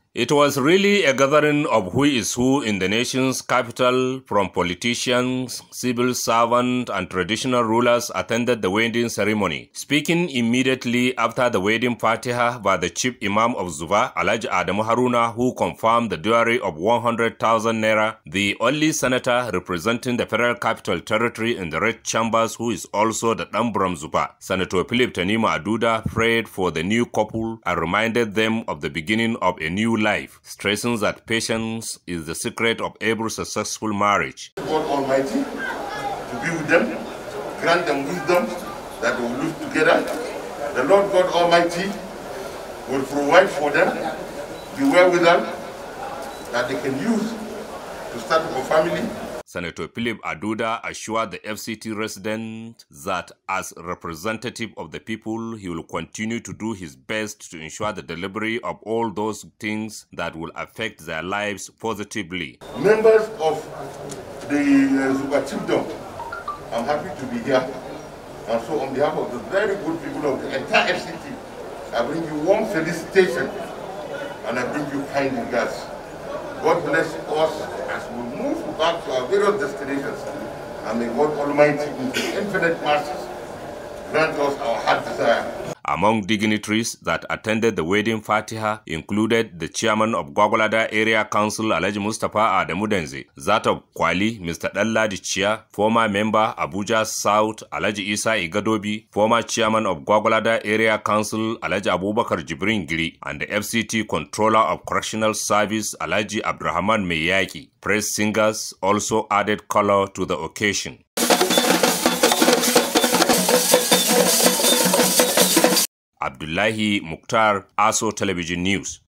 It was really a gathering of who is who in the nation's capital, from politicians, civil servants, and traditional rulers attended the wedding ceremony. Speaking immediately after the wedding Fatiha by the chief imam of Zuba, Alhaji Adamu Haruna, who confirmed the dowry of 100,000 naira, the only senator representing the Federal Capital Territory in the Red Chambers, who is also the Dambram Zuba, Senator Philip Tanima Aduda, prayed for the new couple and reminded them of the beginning of a new life, stressing that patience is the secret of every successful marriage. God Almighty to be with them, grant them wisdom that they will live together. The Lord God Almighty will provide for them the wherewithal that they can use to start up a family. Senator Philip Aduda assured the FCT resident that as representative of the people, he will continue to do his best to ensure the delivery of all those things that will affect their lives positively. Members of the Zuba Chiefdom, I'm happy to be here. And so on behalf of the very good people of the entire FCT, I bring you warm felicitation and I bring you kind regards. God bless us as we move back to our various destinations, and may God Almighty in His infinite mercies grant us our heart desire. Among dignitaries that attended the wedding Fatiha included the chairman of Gwagwalada Area Council, Alhaji Mustapha Adamu Denze, that of Kwali, Mr. Dalladi Chia, former member Abuja South, Alhaji Isa Igadobi, former chairman of Gwagwalada Area Council, Alhaji Abubakar Jibrin Giri, and the FCT controller of Correctional Service, Alhaji Abdurrahman Meyaki. Praise singers also added color to the occasion. Abdullahi Mukhtar, ASO Television News.